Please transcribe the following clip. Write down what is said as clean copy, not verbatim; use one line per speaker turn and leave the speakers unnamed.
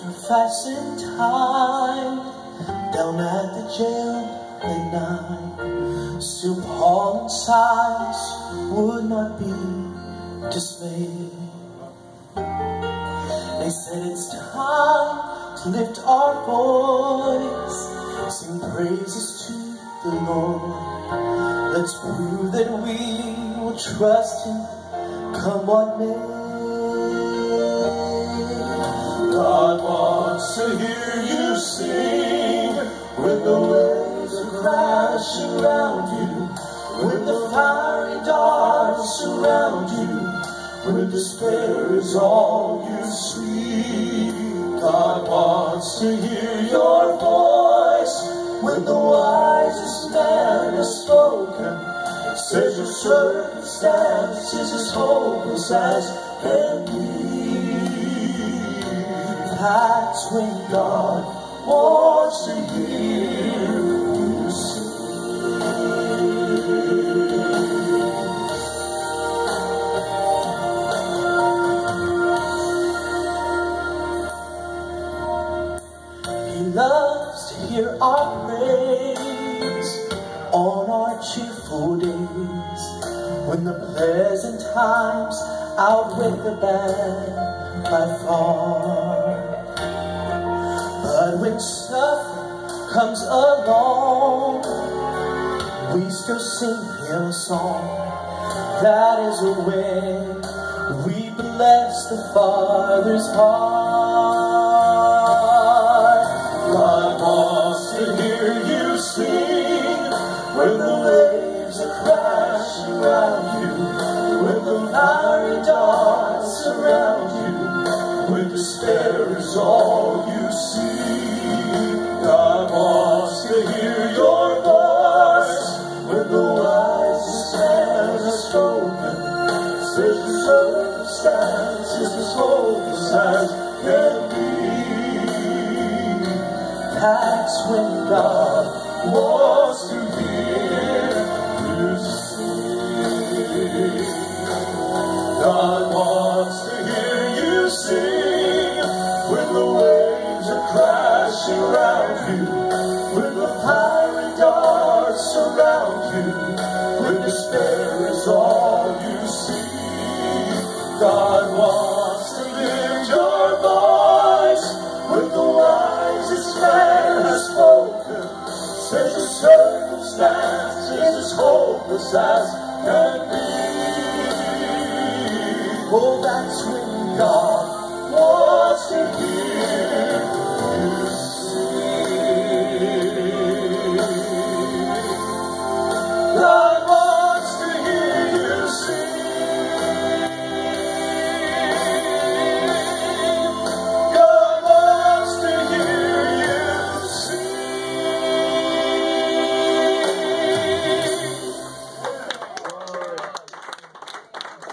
fastened tight down at the jail at night. Still Paul and Silas would not be dismayed. They said it's time to lift our voice, sing praises to the Lord. Let's prove that we will trust Him, come what may. God wants to hear you sing when the waves are crashing around you, when the fiery darts surround you, when despair is all you see. God wants to hear your voice when the wisest man has spoken. Says your circumstance is as hopeless as can be. That's when God wants to hear you sing. He loves to hear our praise on our cheerful days, when the pleasant times outweigh the bad by far. But when suffering comes along, we still sing Him a song. That is when we bless the Father's heart. God wants to hear you sing when the waves are crashing around you, when the fiery darts surround you, when despair is all you see. God wants to hear your voice when the wisest man has spoken. Says your circumstance is as hopeless as can be. That's when God wants to hear you sing. God wants to hear you sing when the waves are crashing around you, when the fiery darts surround you, when despair is all you see. God wants to lift your voice when the wisest man has spoken. Says your circumstance is as hopeless as can be. Oh, that's when God wants to hear you sing. God